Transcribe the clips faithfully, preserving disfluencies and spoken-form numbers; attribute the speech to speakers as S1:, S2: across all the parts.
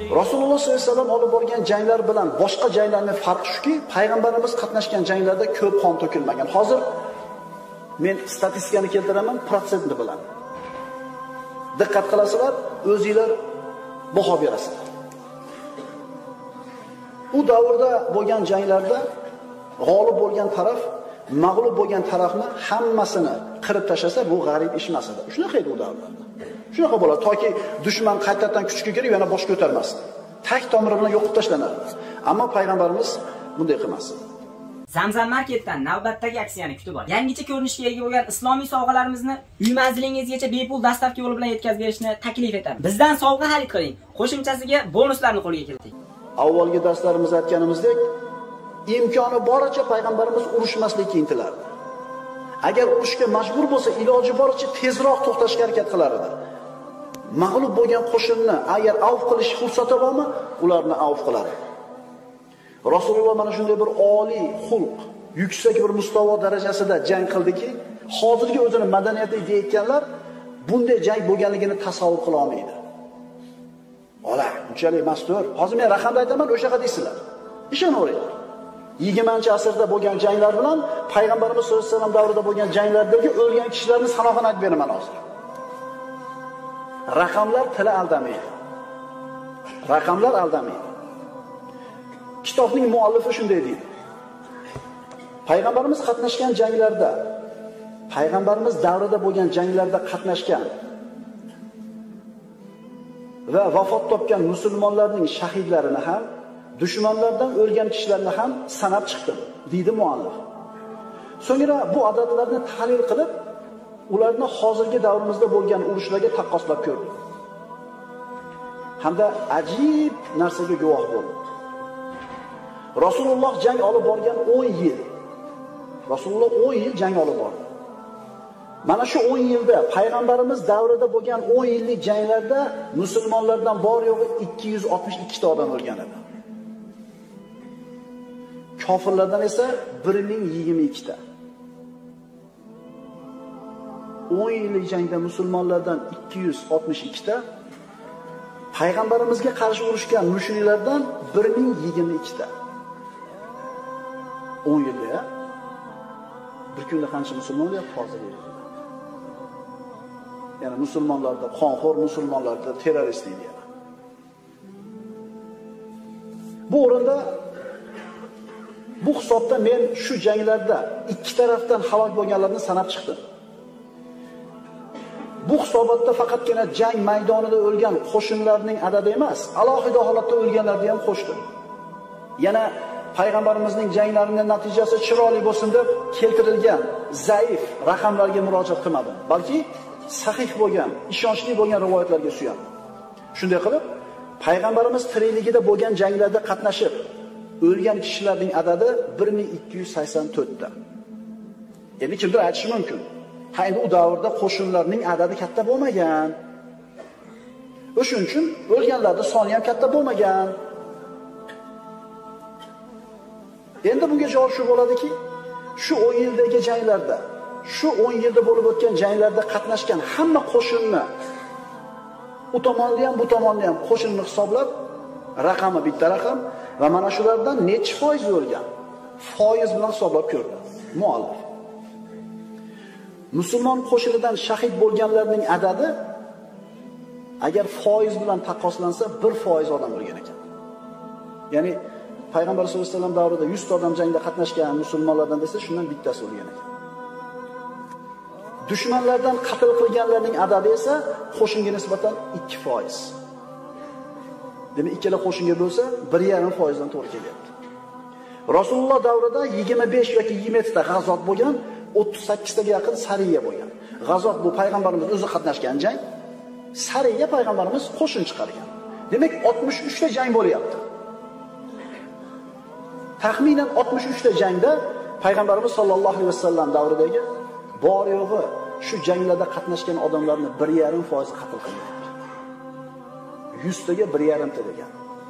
S1: Rasululloh sollallohu alayhi vasallam olib borgan janglar bilan boshqa janglarning farqi shuki, payg'ambarimiz qatnashgan janglarda ko'p qon to'kilmagan. Hozir men statistikani keltiraman, protsentni bilan. Diqqat qilasizlar, o'zingizlar baho berasizlar. U davrda bo'lgan janglarda g'olib bo'lgan taraf mag'lub bo'lgan tarafni hammasini qirib tashlasa, bu g'arib ish emas edi. Shunaqa edi u davrlarda. Shunaqa bo'ladi, toki dushman qaytadan kuchga kirib yana bosh ko'tarmasin. Tak tomiri bilan yo'qib tashlanadi. Ammo payg'ambarimiz bunday qilmasdi.
S2: Zamzam Marketdan navbatdagi aksiyani kutib oling. Yangicha ko'rinishga ega bo'lgan islomiy sovg'alarimizni uy manzilingizgacha bepul dastavka yo'li bilan yetkazib berishni taklif etamiz. Bizdan sovg'a xarid qiling. Qo'shimchasiga bonuslarni qo'lga kiriting.
S1: Avvalgi darslarimizda aytganimizdek, imkoni boricha payg'ambarimiz urushmaslikka intilardi. Agar urushga majbur bo'lsa, iloji boricha tezroq to'xtashga harakat qilar edi. Mag'lub bo'lgan qo'shinni agar avf qilish fursati bormi, ularni avf qiladi. Rasululloh mana shunday bir oliy xulq, yuksak bir mustavo darajasida jang qildiki, hozirgi o'zini madaniyati deyotganlar bunday jang bo'lganligini tasavvur qila olmaydi. Ola, unchalik mastur. Hozir men raqamda aytaman, o'shaqa deysizlar. Ishonaveringlar. yigirmanchi asrda bo'lgan janglar bilan payg'ambarimiz sollallohu alayhi vasallam davrida bo'lgan janglardagi o'lgan kishilarning sanoqini aytib beraman hozir. Raqamlar tili aldamaydi. Raqamlar aldamaydi. Kitobning muallifi shunday deydi. Payg'ambarimiz qatnashgan janglarda, payg'ambarimiz davrida bo'lgan janglarda qatnashgan va vafot topgan musulmonlarning shahidlarini ham, dushmanlardan o'lgan kishilarni ham sanab chiqdim, deydi muallif. So'ngra bu adadlarni tahlil qilib, ularni hozirgi davrimizda bo'lgan urushlarga taqqoslab ko'rdi. Hamda ajib narsaga guvoh bo'ldi. Rasululloh jang olib borgan o'n yil. Rasululloh o'n yil jang olib bordi. Mana shu o'n yilda payg'ambarimiz davrida bo'lgan o'n yillik janglarda musulmonlardan bor yo'g'i ikki yuz oltmish ikki ta odam o'lgan edi. Kofirlardan esa bir ming yigirma ikki ta. o'n yillik jangda musulmonlardan ikki yuz oltmish ikki ta, payg'ambarimizga qarshi urushgan mushriklardan bir ming yigirma ikki ta. o'n yilda ya. Bir kunda qancha musulmon bo'lyapti hozir? Ya'ni musulmonlarda qonxo'r, musulmonlarda terrorist deydi. Bu o'rinda bu hisobda men shu janglarda ikki tarafdan halok bo'lganlarni sanab chiqdim. Bu hisobotda faqatgina jang maydonida o'lgan qo'shinlarning adadi emas, alohida holatda o'lganlarni ham qo'shdim. Yana payg'ambarimizning janglarining natijasi chiroyli bo'lsin deb keltirilgan zaif raqamlarga murojaat qilmadim, balki sahih bo'lgan, ishonchli bo'lgan rivoyatlarga suyandim. Shunday qilib, payg'ambarimiz tirikligida bo'lgan janglarda qatnashib o'lgan kishilarning adadi bir ming ikki yuz sakson to'rt ta. Endi kimdir aytishi mumkin, ha endi u davrda qo'shinlarning adadi katta bo'lmagan. O'shuning uchun o'lganlarning soni ham katta bo'lmagan. Endi bunga javob shu bo'ladiki, shu o'n yildagi janglarda, shu o'n yilda bo'lib o'tgan janglarda qatnashgan hamma qo'shinni, u tomonni ham, bu tomonni ham qo'shinni hisoblab, raqami bitta raqam va mana shulardan necha foiz o'lgan, foiz bilan hisoblab ko'rdi muallif. Musulmon qo'shinidan shahid bo'lganlarning adadi agar foiz bilan taqqoslansa bir foiz odam o'lgan ekan. Ya'ni payg'ambar sollallohu alayhi vasallam davrida yuz ta odam jangda qatnashgan musulmonlardan desa, shundan bittasi o'lgan ekan. Dushmanlardan qatl qilganlarning adadi esa qo'shinga nisbatan ikki foiz. Demak, ikkala qo'shinga bo'lsa bir yarim foiz dan to'g'ri kelyapti. Rasululloh davrida yigirma besh yoki yigirma yetti ta g'azot bo'lgan, o'ttiz sakkiz taga yaqin sariya bo'lgan. G'azot bu payg'ambarimiz o'zi qatnashgan jang, sariya payg'ambarimiz qo'shin chiqargan. Demak, oltmish uch ta jang bo'lyapti. Taxminan oltmish uch ta jangda payg'ambarimiz sollallohu alayhi vasallam davridagi bor yo'g'i shu janglarda qatnashgan odamlarni bir yarim foiz qatl qilgan. yuz taga bir yarim ta degan.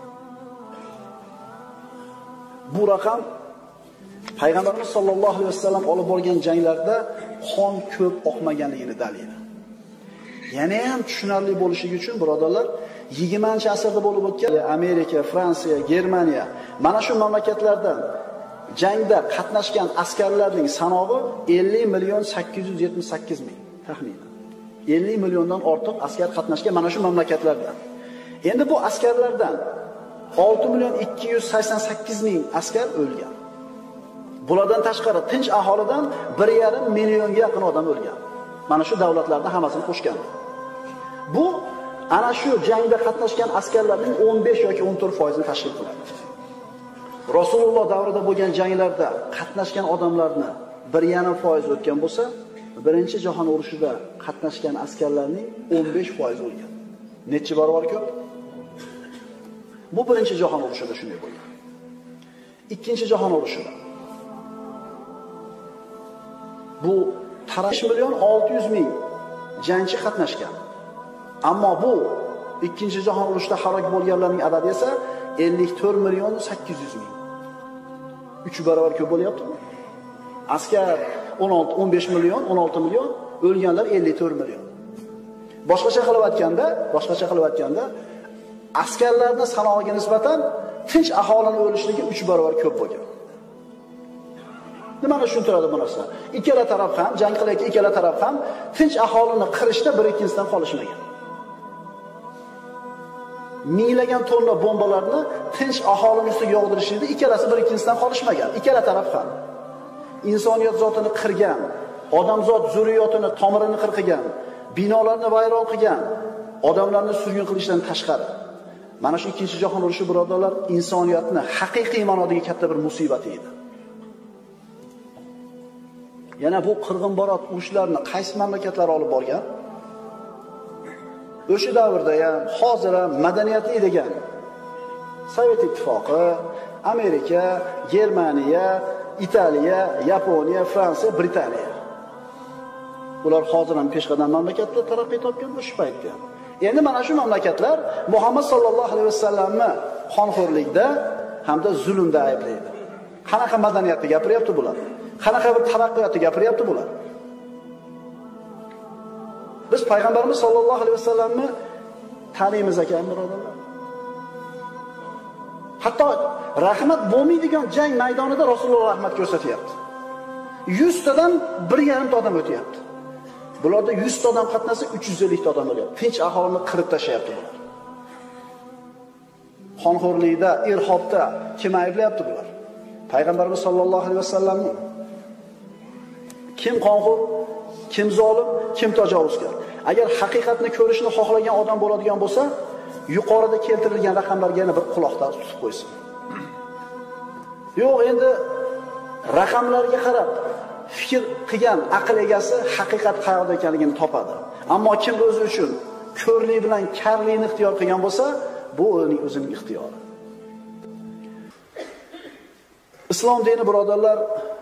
S1: Bu raqam payg'ambarimiz sollallohu alayhi vasallam olib borgan janglarda qon ko'p oqmaganligini dalili. Yana ham tushunarli bo'lishi uchun birodarlar, yigirmanchi asrda bo'lib o'tgan Amerika, Fransiya, Germaniya mana shu mamlakatlardan jangda qatnashgan askarlarning sanog'i ellik million sakkiz yuz yetmish sakkiz ming taxminan. ellik milliondan ortiq askar qatnashgan mana shu mamlakatlardan. Endi bu askarlardan olti million ikki yuz sakson sakkiz ming askar o'lgan. Bulardan tashqari tinch aholidan bir yarim millionga yaqin odam o'lgan. Mana shu davlatlarning hammasini qo'shgan. Bu ana shu jangda qatnashgan askarlarning o'n besh yoki o'n to'rt foizini tashkil qiladi. Rasululloh davrida bo'lgan janglarda qatnashgan odamlarni bir yarim foiz o'tgan bo'lsa, Birinchi jahon urushida qatnashgan askarlarning o'n besh foizi o'lgan. Necha barobar ko'p? Bu birinchi jahon urushida shunday bo'lgan. Ikkinchi jahon urushida bu besh million olti yuz ming jangchi qatnashgan. Ammo bu ikkinchi jahon urushida halok bo'lganlarning adadi esa ellik to'rt million sakkiz yuz ming. uch barobar ko'p bo'lyaptimi? Askar o'n olti o'n besh million, o'n olti million, o'lganlar ellik to'rt million. Boshqacha qilib aytganda, boshqacha qilib aytganda, askarlarning sanog'iga nisbatan tinch aholining o'lishligi uch barobar ko'p bo'lgan. Nimani tushuntiradi bu narsa? Ikkala taraf ham, jang qilayotgan ikkala taraf ham tinch aholini qirishda bir-ikkinchisidan qolishmagan. Minglagan tonna bombalarni tinch aholining ustiga yog'dirishda ikkalasi bir-ikkinchisidan qolishmagan. Ikkala taraf ham insoniyat zotini qirgan, odamzod zurriyotini tomirini qirqigan, binolarni vayron qilgan, odamlarni surgun qilishdan tashqari. Mana shu ikkinchi jahon urushi birodarlar insoniyatni haqiqiy ma'nodagi katta bir musibati edi. Yana bu qirg'inbarot urushlarni qaysi mamlakatlar olib borgan? O'sha davrda ham, hozir ham madaniyatli degan Sovet ittifoqi, Amerika, Germaniya, Italiya, Yaponiya, Fransiya, Britaniya. Ular hozir ham peshqadam mamlakatlar taraqqiy topgan o'sha paytda. Endi mana shu mamlakatlar Muhammad sallallohu alayhi vasallamni qonxo'rlikda hamda zulmda ayblaydi. Qanaqa madaniyatni gapiryapti bular? Qanaqa bir taraqqiyotni gapiryapti bular? Biz payg'ambarimiz sallallohu alayhi vasallamni taniymiz ekan, birodarlar. Hatto rahmat bo'lmaydigan jang maydonida Rasululloh rahmat ko'rsatyapti. yuz tadan bir yarim ta odam o'tyapti. Bularda yuz ta odam qatnasa uch yuz ellik ta odam o'lyapti. Tinch aholini qirib tashlayapti bular. Qonxo'rlikda, irhobda kim ayblayapti bular? Payg'ambarimiz sollallohu alayhi vasallamni. Kim qonxo'r, kim zolim, kim tajovuzkor? Agar haqiqatni ko'rishni xohlagan odam bo'ladigan bo'lsa, yuqorida keltirilgan raqamlarga yana bir quloqdan tutib qo'ysin. Yo'q, endi raqamlarga qarab fikr qilgan aql egasi haqiqat qayerda ekanligini topadi. Ammo kim o'zi uchun ko'rlik bilan karlikni ixtiyor qilgan bo'lsa, bu uning o'zining ixtiyori. Islom dini birodarlar,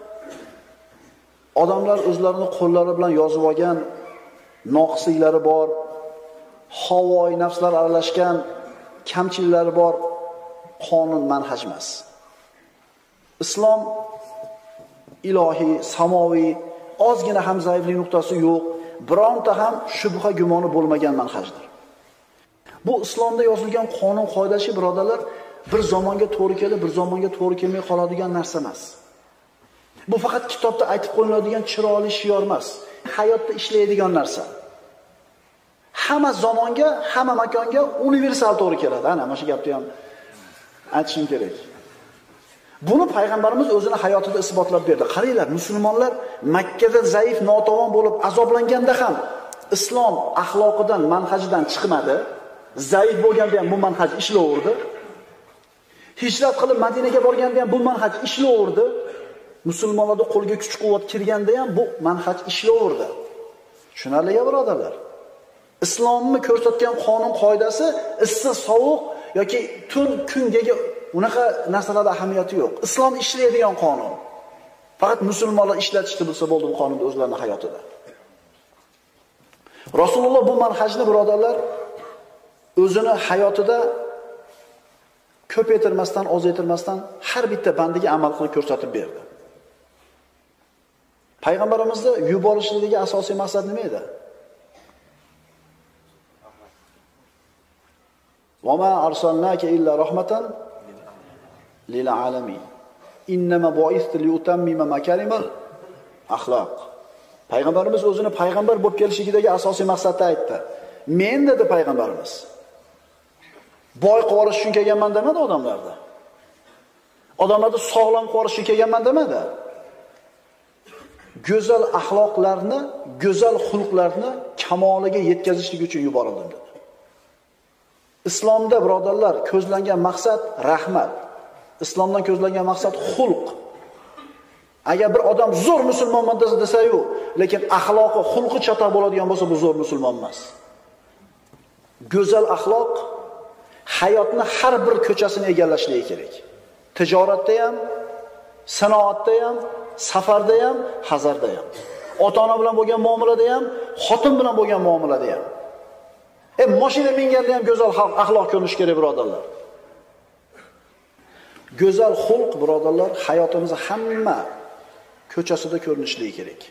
S1: odamlar o'zlarini qo'llari bilan yozib olgan noqisliklari bor, havoyi nafslar aralashgan kamchiliklari bor qonun manhaj emas. Islom ilohiy, samoviy, ozgina ham zaiflik nuqtasi yo'q, bironta ham shubha gumoni bo'lmagan manhajdir. Bu islomda yozilgan qonun qoidashi birodarlar bir zamonga to'g'ri kelib, bir zamonga to'g'ri kelmay qoladigan narsa emas. Bu faqat kitobda aytib qo'yiladigan chiroyli shior emas, hayotda ishlaydigan narsa. Hamma zamonga, hamma makonga universal to'g'ri keladi. Ana mana shu gapni ham aytishim kerak. Buni payg'ambarimiz o'zini hayotida isbotlab berdi. Qaranglar, musulmonlar Makka da zaif, notavon bo'lib azoblanganda ham islom axloqidan, manhajidan chiqmadi. Zaif bo'lganda ham bu manhaj ishlaverdi. Hijrat qilib Madinaga borganda ham bu manhaj ishlaverdi. Musulmonlarning qo'liga kuch-quvvat kirganda ham bu manhaj ishlaverdi. Tushunarliga birodarlar. Islomni ko'rsatgan qonun qoidasi issiq, sovuq yoki tun, kundagi unaqa narsalarda ahamiyati yo'q. Islom ishlaydigan qonun. Faqat musulmonlar ishlatishni bilsa bo'ldi bu qonunni o'zlarining hayotida. Rasululloh bu manhajni birodarlar o'zini hayotida ko'paytirmasdan, ozaytirmasdan har bitta bandiga amal qilib ko'rsatib berdi. Payg'ambarimizni yuborishlikdagi asosiy maqsad nima edi? "Va ma arsalnaka illa rahmatan lil alamin. Innama bu'ithtu li utammima makarimal axloq." Payg'ambarimiz o'zini payg'ambar bo'lib kelishligidagi asosiy maqsadni aytdi. Men dedi payg'ambarimiz, boy qilish uchun kelganman demadi odamlarda. Odamlarni sog'lom qilish uchun kelganman demadi. Go'zal axloqlarni, go'zal xulqlarni kamoliga yetkazishlik uchun yuborildim dedi. Islomda birodarlar ko'zlangan maqsad rahmat. Islomdan ko'zlangan maqsad xulq. Agar bir odam zo'r musulmonman desa-yu, lekin axloqi, xulqi chatoq bo'ladigan bo'lsa, bu zo'r musulmon emas. Go'zal axloq hayotni har bir ko'chasini egallashligi kerak. Tijoratda ham, sanoatda ham, safarda ham, hazarda ham. Ota-ona bilan bo'lgan muomalada ham, xotin bilan bo'lgan muomalada ham. E mashina minganda ham go'zal axloq ko'rinish kerak birodarlar. Go'zal xulq birodarlar hayotimizda hamma ko'chasida ko'rinishligi kerak.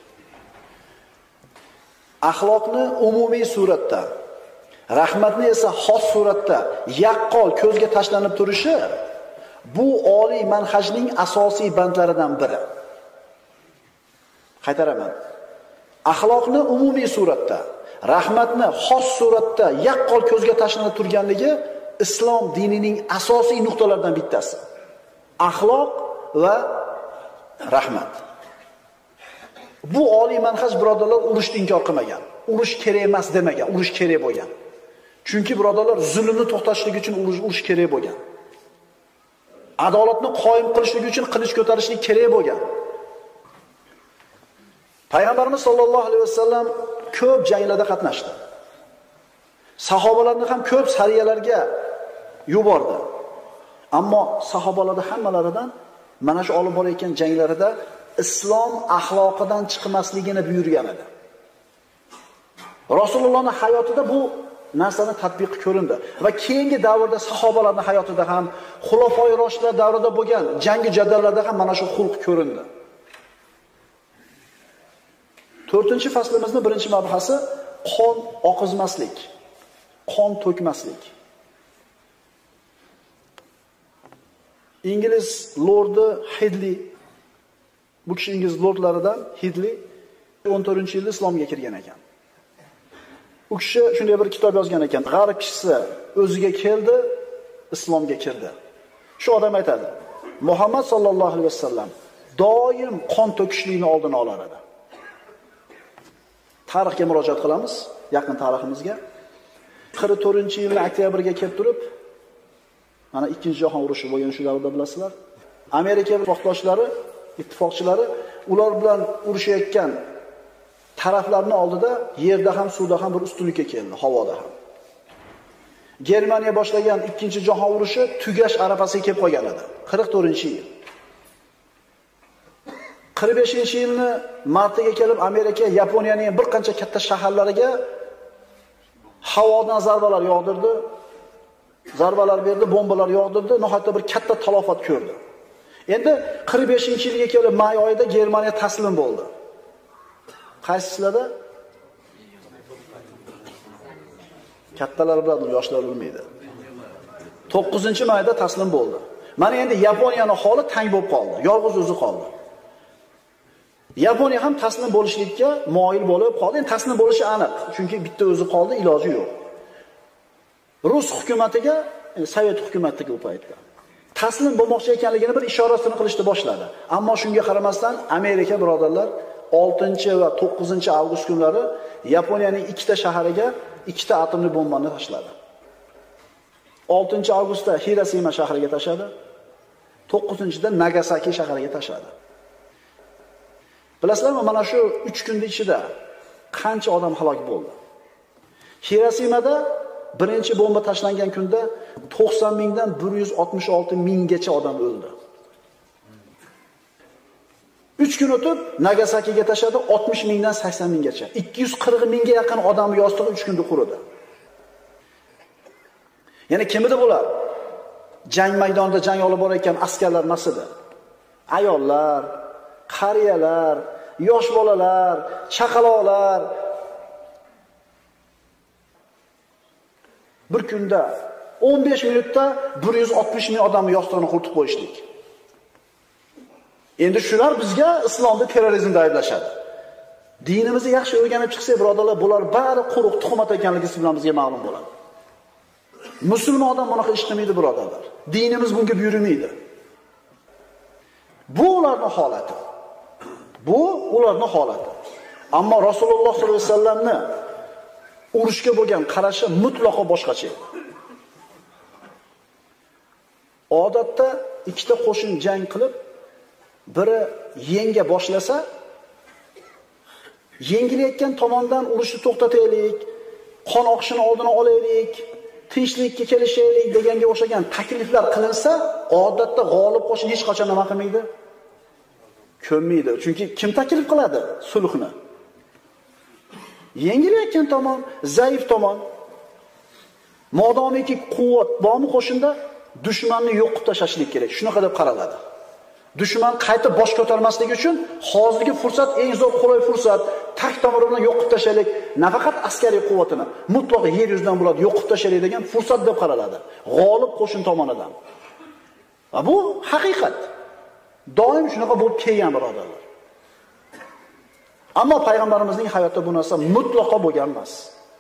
S1: Axloqni umumiy suratda, rahmatni esa xos suratda yaqqol ko'zga tashlanib turishi bu oliy manhajning asosiy bandlaridan biri. Qaytaraman. Axloqni umumiy suratda, rahmatni xos suratda yaqqol ko'zga tashlanib turganligi islom dinining asosiy nuqtalaridan bittasi. Axloq va rahmat. Bu oliy manhaj birodarlar urushni inkor qilmagan. Urush kerak emas demagan, urush kerak bo'lgan. Chunki birodarlar zulmni to'xtatishlik uchun urush, urush kerak bo'lgan. Adolatni qoyim qilishlik uchun qilich ko'tarishlik kerak bo'lgan. Payg'ambarimiz sollallohu alayhi vasallam ko'p janglarda qatnashdi. Sahobalarni ham ko'p sariyalarga yubordi. Ammo sahobalarning hammalaridan mana shu olib borayotgan janglarida islom axloqidan chiqmasligini buyurgan edi. Rasulullohning hayotida bu narsani tatbiq ko'rindi va keyingi davrda sahobalarning hayotida ham, xulofoi roshidlar davrida bo'lgan jangi jadallarda ham mana shu xulq ko'rindi. to'rtinchi faslimizning birinchi mabhasi qon oqizmaslik, qon to'kmaslik. Ingliz lordi Hidley, bu kishi ingliz lordlaridan Hidley o'n to'rtinchi yilda islomga kirgan ekan. U kishi shunday bir kitob yozgan ekan. G'arb kishisi o'ziga keldi, islomga kirdi. Shu odam aytadi: Muhammad sallallohu alayhi vasallam doim qon to'kishlikni oldini olar edi. Tarixga murojaat qilamiz, yaqin tariximizga. qirq to'rtinchi yilning oktyabriga kelib turib, mana ikkinchi jahon urushi bo'lgan shu davrda bilasizlar. Amerika ittifoqdoshlari, ittifoqchilari ular bilan urushayotgan taraflarning oldida yerda ham, suvda ham bir ustunlikka keldi, havoda ham. Germaniya boshlagan ikkinchi jahon urushi tugash arafasiga kelib qolgan edi. qirq to'rtinchi yil. qirq beshinchi yilni martiga kelib Amerika Yaponiyaning bir qancha katta shaharlariga havodan zarbalar yog'dirdi. Zarbalar berdi, bombalar yog'dirdi, nihoyatda bir katta talofat ko'rdi. Endi qirq beshinchi yilga kelib may oyida Germaniya taslim bo'ldi. Qaysislarda? Kattalar biladi, yoshlar bilmaydi. to'qqizinchi mayda taslim bo'ldi. Mana endi Yaponiyaning holi tang bo'lib qoldi. Yolg'iz o'zi qoldi. Yaponiya ham taslim bo'lishlikka moyil bo'lib qoldi. Endi taslim bo'lishi aniq, chunki bitta o'zi qoldi, iloji yo'q. Rus hukumatiga, Sovet hukumatiga u paytda taslim bo'lmoqchi ekanligini bir ishorasini qilishni boshladi. Ammo shunga qaramasdan Amerika birodarlar oltinchi va to'qqizinchi avgust kunlari Yaponiyaning ikkita shahariga ikkita atomli bombani tashladi. oltinchi avgustda Hiroshima shahriga tashladi. to'qqizinchida Nagasaki shahriga tashladi. Bilasizlarmi, mana shu uch kunning ichida qancha odam halok bo'ldi? Hiroshimada birinchi bomba tashlangan kunda to'qson mingdan bir yuz oltmish olti minggacha odam o'ldi. uch kun o'tib Nagasakiga tashladi, oltmish mingdan sakson minggacha. ikki yuz qirq mingga yaqin odam yostig'i uch kunda quridi. Ya'ni kimida bular? Jang maydonida jang olib borayotgan askarlar emasdi. Ayollar, qariyalar, yosh bolalar, chaqaloqlar. Bir kunda o'n besh minutda bir yuz oltmish ming odamni yostig'ini qurtib qo'yishdik. Endi shular bizga islomda terrorizmda ayblashadi. Dinimizni yaxshi o'rganib chiqsak, birodarlar, bular bari quruq tuhmat ekanligi siz bilan bizga ma'lum bo'ladi. Musulmon odam bunaqa ish qilmaydi, birodarlar. Dinimiz bunga buyurmaydi. Bu ularning holati. Bu ularning holati. Ammo Rasululloh sollallohu alayhi vasallamni urushga bo'lgan qarashi mutlaqo boshqacha edi. Odatda ikkita qo'shin jang qilib, biri yenga boshlasa, yengilayotgan tomondan urushni to'xtataylik, qon oqishini oldini olaylik, tinchlikka kelishaylik deganga o'xshagan takliflar qilinsa, odatda g'olib qo'shin hech qachon nima qilmaydi? Ko'nmaydi. Chunki kim taklif qiladi sulhni? Yengilayotgan tomon, zaif tomon. Modomiki quvvat bormi qo'shinda, dushmanni yo'qib tashlashlik kerak. Shunaqa deb qaraladi. Dushman qaytib bosh ko'tarmasligi uchun hozirgi fursat eng zo'r qulay fursat. Tak tomiri bilan yo'qib tashlaylik. Nafaqat askariy quvvatini, mutlaq yer yuzidan bo'ladi yo'qib tashlaylik degan fursat deb qaraladi. G'olib qo'shin tomonidan. Va bu haqiqat. Doim shunaqa bo'lib kelgan, birodarlar. Ammo payg'ambarimizning hayotida bu narsa mutlaqo bo'lgan emas.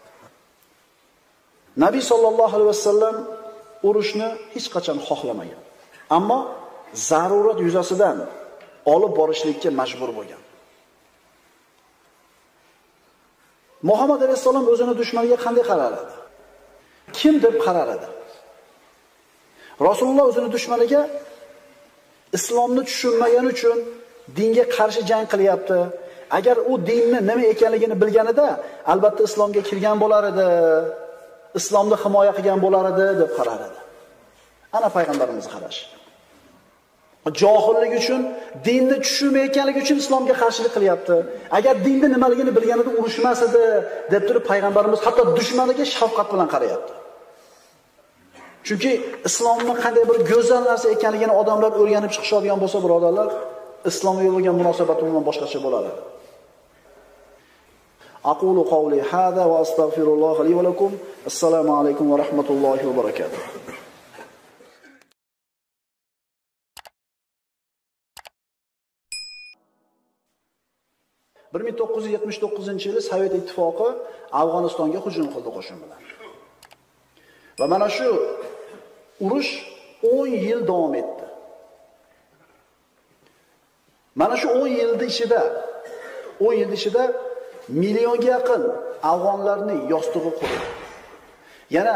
S1: Nabiy sollallohu alayhi vasallam urushni hech qachon xohlamagan. Ammo zarurat yuzasidan olib borishlikka majbur bo'lgan. Muhammad alayhisalom o'zini dushmaniga qanday qarar edi? Kim deb qarar edi? Rasululloh o'zini dushmaniga islomni tushunmagani uchun dinga qarshi jang qilyapti. Agar u dinni nima ekanligini bilganida, albatta islomga kirgan bo'lar edi, islomni himoya qilgan bo'lar edi deb qarar edi. Ana payg'ambarimiz qarashi. Johillik uchun, dinni tushunmayotganligi uchun islomga qarshilik qilyapti. Agar dinni nimaligini bilganida urushmas edi deb turib payg'ambarimiz hatto dushmaniga shafqat bilan qarayapti. Chunki islomning qanday bir go'zal narsa ekanligini odamlar o'rganib chiqishadigan bo'lsa, birodarlar, islomga bo'lgan munosabati bilan boshqacha bo'ladi. Aqulu qawli hada va astagfirulloh li va lakum. Assalomu alaykum va rahmatullohi va barakatuh. bir ming to'qqiz yuz yetmish to'qqizinchi yili Sovet ittifoqi Afg'onistonga hujum qildi qo'shin bilan. Va mana shu urush o'n yil davom etdi. Mana shu o'n yilning ichida, o'n yil ichida millionga yaqin afg'onlarning yostig'i qurildi. Yana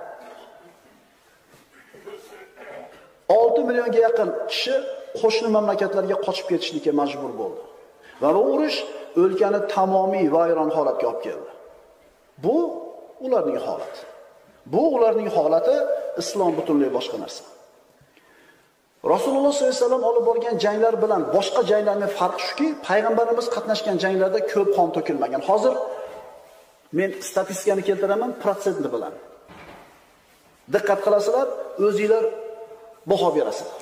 S1: olti millionga yaqin kishi qo'shni mamlakatlarga qochib ketishlikka majbur bo'ldi. Va bu urush o'lkani tamomiy vayron holatga olib keldi. Bu ularning holati. Bu ularning holati, islom butunlay boshqa narsa. Rasululloh sollallohu alayhi vasallam olib borgan janglar bilan boshqa janglarning farqi shuki, payg'ambarimiz qatnashgan janglarda ko'p qon to'kilmagan. Hozir men statistikani keltiraman protsentni bilan. Diqqat qilasizlar, o'zingizlar baho berasizlar.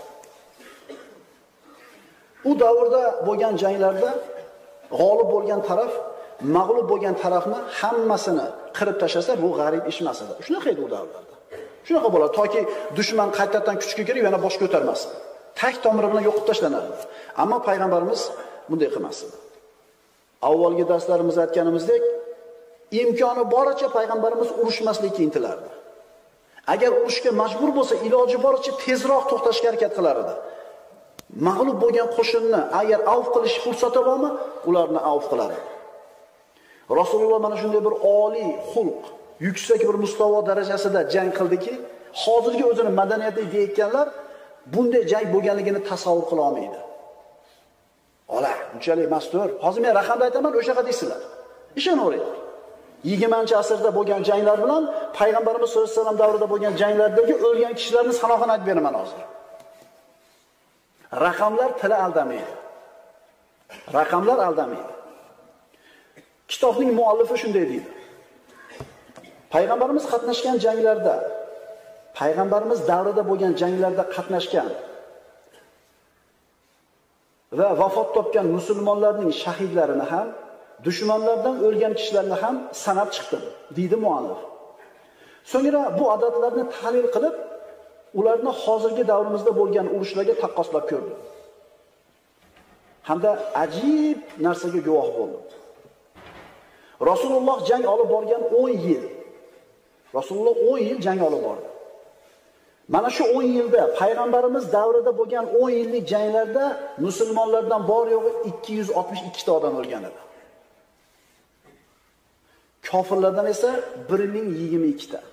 S1: U davrda bo'lgan janglarda g'olib bo'lgan taraf mag'lub bo'lgan tarafni hammasini qirib tashlasa, bu g'arib ish emas edi. Shunaqa edi u davrlarda. Shunaqa bo'ladi, toki dushman qaytadan kuchga kirib yana bosh ko'tarmasin. Tak tomiri bilan yo'qib tashlanadi. Ammo payg'ambarimiz bunday qilmasdi. Avvalgi darslarimizda aytganimizdek, imkoni boricha payg'ambarimiz urushmaslikka intilardi. Agar urushga majbur bo'lsa, iloji boricha tezroq to'xtashga harakat qilar edi. Mag'lub bo'lgan qo'shinni agar avf qilish fursati bormi, ularni avf qiladi. Rasululloh mana shunday bir oliy xulq, yuksak bir mustavo darajasida jang qildiki, hozirgi o'zini madaniyati deyotganlar bunday jang bo'lganligini tasavvur qila olmaydi. Ola, unchalik mastur. Hozir men raqamda aytaman, o'shaqa deysizlar. Ishonaveringlar. yigirmanchi asrda bo'lgan janglar bilan payg'ambarimiz sollallohu alayhi vasallam davrida bo'lgan janglardagi o'lgan kishilarning sanoqini aytib beraman hozir. Raqamlar tili aldamaydi. Raqamlar aldamaydi. Kitobning muallifi shunday deydi. Payg'ambarimiz qatnashgan janglarda, payg'ambarimiz davrida bo'lgan janglarda qatnashgan va vafot topgan musulmonlarning shahidlarini ham, dushmanlardan o'lgan kishilarni ham sanab chiqdim, deydi muallif. So'ngra bu odatlarni tahlil qilib, ularni hozirgi davrimizda bo'lgan urushlarga taqqoslab ko'rdi. Hamda ajib narsaga guvoh bo'ldi. Rasululloh jang olib borgan o'n yil. Rasululloh o'n yil jang olib bordi. Mana shu o'n yilda payg'ambarimiz davrida bo'lgan o'n yillik janglarda musulmonlardan bor yo'g'i ikki yuz oltmish ikki ta odam o'lgan edi. Kofirlardan esa bir ming yigirma ikki ta.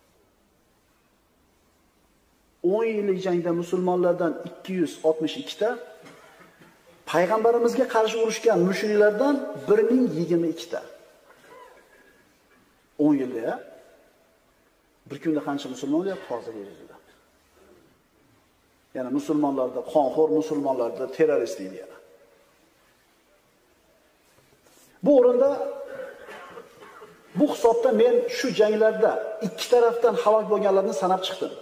S1: o'n yillik jangda musulmonlardan ikki yuz oltmish ikki ta, payg'ambarimizga qarshi urushgan mushriklardan bir ming yigirma ikki ta. o'n yilda ya. Bir kunda qancha musulmon o'lyapti hozir yer yuzida? Ya'ni musulmonlarda qonxo'r, musulmonlarda terrorist deydi yana. Bu o'rinda bu hisobda men shu janglarda ikki tarafdan halok bo'lganlarni sanab chiqdim.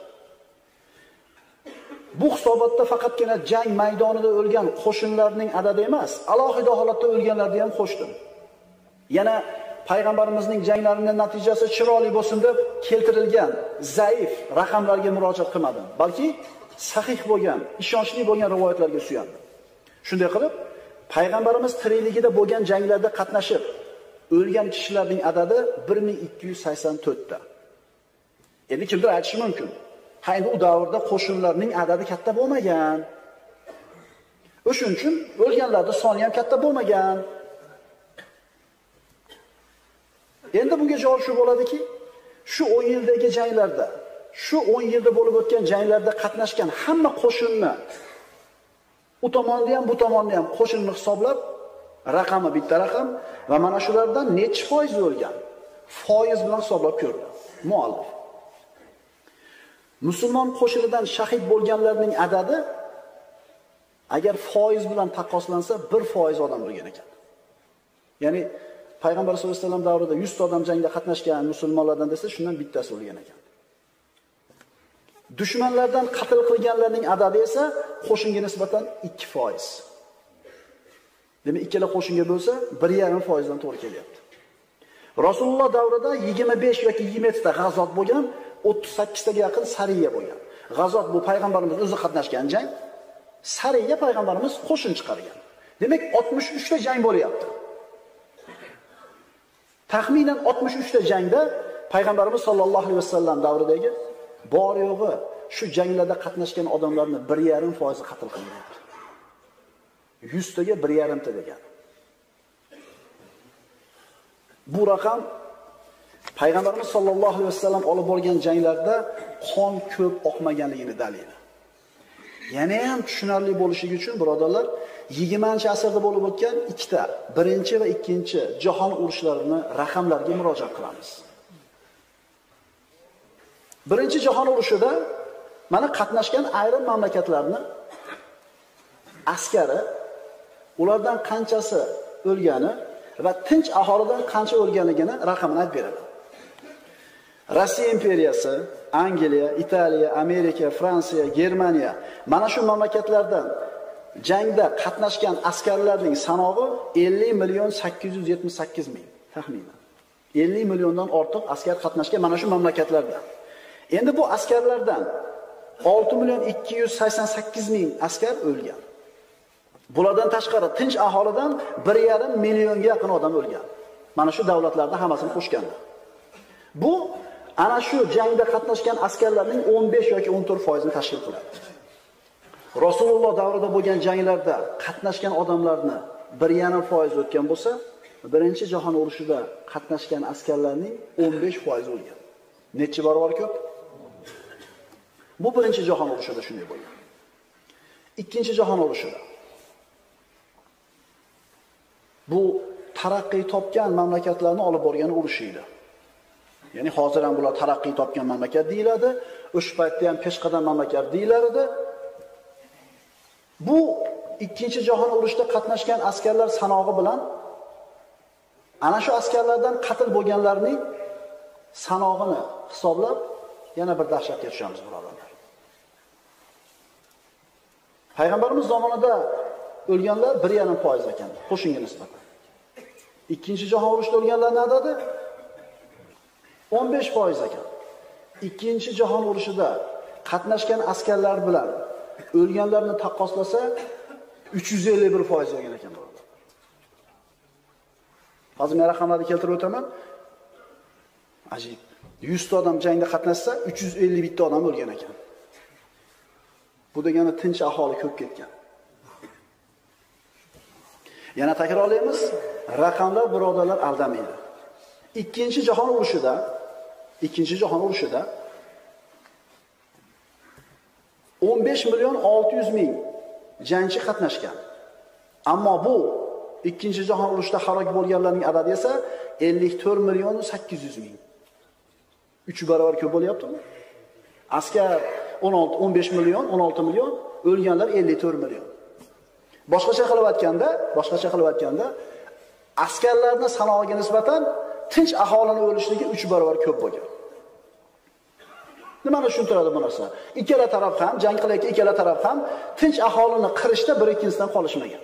S1: Bu hisobotda faqatgina jang maydonida o'lgan qo'shinlarning adadi emas, alohida holatda o'lganlarni ham qo'shdim. Yana payg'ambarimizning janglarining natijasi chiroyli bo'lsin deb keltirilgan zaif raqamlarga murojaat qilmadim, balki sahih bo'lgan, ishonchli bo'lgan rivoyatlarga suyandim. Shunday qilib, payg'ambarimiz tirikligida bo'lgan janglarda qatnashib o'lgan kishilarning adadi bir ming ikki yuz sakson to'rt ta. Endi kimdir aytishi mumkin, ha endi u davrda qo'shinlarning adadi katta bo'lmagan. O'shuning uchun o'lganlarning soni ham katta bo'lmagan. Endi bunga javob shu bo'ladiki, shu o'n yildagi janglarda, shu o'n yilda bo'lib o'tgan janglarda qatnashgan hamma qo'shinni, u tomonni ham, bu tomonni ham qo'shinni hisoblab, raqami bitta raqam va mana shulardan necha foiz o'lgan, foiz bilan hisoblab ko'rdi muallif. Musulmon qo'shinidan shahid bo'lganlarning adadi agar foiz bilan taqqoslansa bir foiz odam bo'lgan ekan. Ya'ni Payg'ambar sollallohu alayhi vasallam davrida yuz ta odam jangda qatnashgan musulmonlardan desa, shundan bittasi o'lgan ekan. Dushmanlardan qatl qilganlarning adadi esa qo'shinga nisbatan ikki foiz. Demak, ikkala qo'shinga bo'lsa bir yarim foiz dan to'g'ri kelyapti. Rasululloh davrida yigirma besh yoki yigirma yetti ta g'azot bo'lgan, o'ttiz sakkiz taga yaqin sariya bo'lgan. G'azot bu payg'ambarimiz o'zi qatnashgan jang, sariya payg'ambarimiz qo'shin chiqargan. Demak, oltmish uch ta jang bo'lyapti. Taxminan oltmish uch ta jangda payg'ambarimiz sollallohu alayhi vasallam davridagi bor yo'g'i shu janglarda qatnashgan odamlarni bir yarim foiz qatl qilyapti. yuz taga bir yarim ta degan. Bu raqam payg'ambarimiz sollallohu alayhi vasallam olib borgan janglarda qon ko'p oqmaganligini dalili. Yana ham tushunarli bo'lishligi uchun birodarlar, yigirmanchi asrda bo'lib o'tgan ikkita, birinchi va ikkinchi jahon urushlarini raqamlarga murojaat qilamiz. Birinchi jahon urushida mana qatnashgan ayrim mamlakatlarni askari, ulardan qanchasi o'lgani va tinch aholidan qancha o'lganligini raqamini aytib beradi. Rossiya imperiyasi, Angliya, Italiya, Amerika, Fransiya, Germaniya mana shu mamlakatlardan jangda qatnashgan askarlarning sanog'i ellik million sakkiz yuz yetmish sakkiz ming taxminan. ellik milliondan ortiq askar qatnashgan mana shu mamlakatlarda. Endi bu askarlardan olti million ikki yuz sakson sakkiz ming askar o'lgan. Bulardan tashqari tinch aholidan bir yarim millionga yaqin odam o'lgan. Mana shu davlatlarda hammasini qo'shganda. Bu ana shu jangda qatnashgan askarlarning o'n besh yoki o'n to'rt foizini tashkil qiladi. Rasululloh davrida bo'lgan janglarda qatnashgan odamlarni bir yarim foiz o'tgan bo'lsa, birinchi jahon urushida qatnashgan askarlarning o'n besh foiz o'lgan. Necha barobar ko'p? Bu birinchi jahon urushida shunday bo'lgan. Ikkinchi jahon urushida bu taraqqiy topgan mamlakatlarni olib borgan urush edi. Ya'ni hozir ham bular taraqqiy topgan mamlakat deyiladi, o'sha paytda ham peshqadam mamlakat deyilardi. Bu ikkinchi jahon urushida qatnashgan askarlar sanog'i bilan ana shu askarlardan qatl bo'lganlarning sanog'ini hisoblab yana bir dahshatga tushamiz birodarlar. Payg'ambarimiz zamonida o'lganlar bir yarim foiz ekan, qo'shinga nisbatan. Ikkinchi jahon urushida o'lganlarning adadi o'n besh foiz ekan. Ikkinchi jahon urushida qatnashgan askarlar bilan o'lganlarni taqqoslasa uch yuz ellik bir foiz bo'lgan ekan. Hozir men raqamlarni keltirib o'taman. Ajib. yuz ta odam jangda qatnashsa uch yuz ellik bir ta odam o'lgan ekan. Bu degani tinch aholi ko'p ketgan. Yana takrorlaymiz, raqamlar birodarlar aldamaydi. Ikkinchi jahon urushida, ikkinchi jahon urushida o'n besh million olti yuz ming jangchi qatnashgan. Ammo bu ikkinchi jahon urushida halok bo'lganlarning adadi esa ellik to'rt million sakkiz yuz ming. uch barobar ko'p bo'lyaptimi? Askar o'n olti o'n besh million, o'n olti million, o'lganlar ellik to'rt million. Boshqacha qilib aytganda, boshqacha qilib aytganda, askarlarning sanoviga nisbatan tinch aholining o'lishligi uch barobar ko'p bo'lgan. Nimani tushuntiradi bu narsa? Ikkala taraf ham, jang qilayotgan ikkala taraf ham tinch aholini qirishda bir-ikkinchisidan qolishmagan.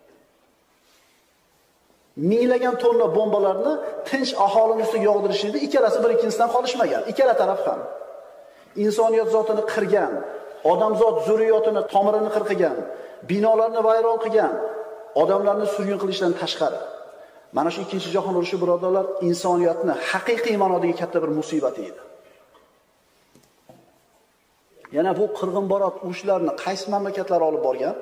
S1: Minglagan tonna bombalarni tinch aholining ustiga yog'dirishda ikkalasi bir-ikkinchisidan qolishmagan. Ikkala taraf ham insoniyat zotini qirgan, odamzod zurriyotini tomirini qirqigan, binolarni vayron qilgan, odamlarni surgun qilishdan tashqari. Mana shu ikkinchi jahon urushi birodarlar insoniyatni haqiqiy ma'nodagi katta bir musibat edi. Yana bu qirg'in borot urushlarini qaysi mamlakatlar olib borgan?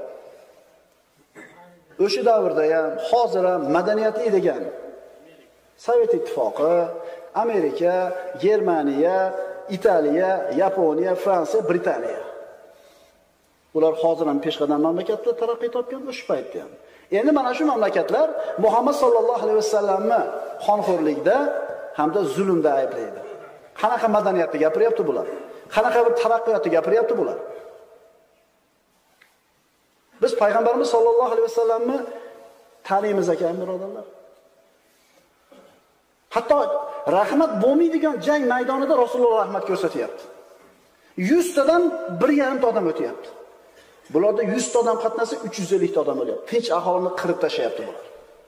S1: O'sha davrda ham, hozir ham madaniyatli degan Sovet ittifoqi, Amerika, Germaniya, Italiya, Yaponiya, Fransiya, Britaniya. Ular hozir ham peshqadam mamlakatlar taraqqiy topgan o'sha paytda ham. Endi mana shu mamlakatlar Muhammad sallallohu alayhi vasallamni qonxo'rlikda hamda zulmda ayblaydi. Qanaqa madaniyatni gapiryapti bular? Qanaqa bir taraqqiyotni gapiryapti bular? Biz payg'ambarimiz sollallohu alayhi vasallamni taniymiz ekan, birodarlar. Hatto rahmat bo'lmaydigan jang maydonida Rasululloh rahmat ko'rsatyapti. yuz tadan bir yarim ta odam o'tyapti. Bularda yuz ta odam qatnasa uch yuz ellik ta odam o'lyapti. Tinch aholini qirib tashlayapti bular.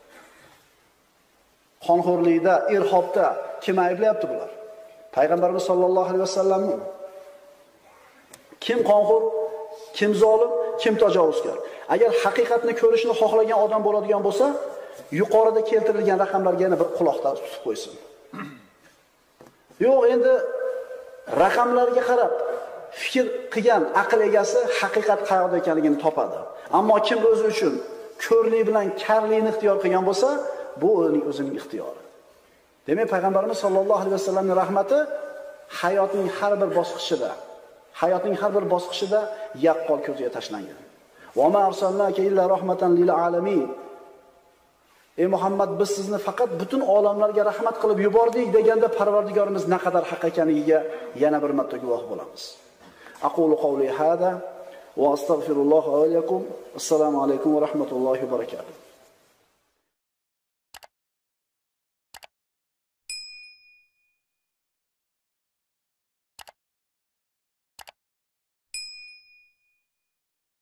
S1: Qonxo'rlikda, irhobda kim ayblayapti bular? Payg'ambarimiz sollallohu alayhi vasallamni. Kim qonxo'r, kim zolim, kim tajovuzkor? Agar haqiqatni ko'rishni xohlagan odam bo'ladigan bo'lsa, yuqorida keltirilgan raqamlarga yana bir quloqda tutib qo'ysin. Yo'q, endi raqamlarga qarab fikr qilgan aql egasi haqiqat qayerda ekanligini topadi. Ammo kim o'zi uchun ko'rlik bilan karlikni ixtiyor qilgan bo'lsa, bu uning o'zining ixtiyori. Demak, payg'ambarimiz sollallohu alayhi vasallamning rahmati hayotning har bir bosqichida, hayotning har bir bosqichida yaqqol ko'zga tashlangan. Va ma arsalnaka illa rahmatan lil alamin. Ey Muhammad, biz sizni faqat butun olamlarga rahmat qilib yubordik deganda Parvardigorimiz naqadar haq ekaniga yana bir marta guvoh bo'lamiz. Aqulu qawli hada va astagfirulloh va lakum. Assalomu alaykum va rahmatullohi va barakatuh.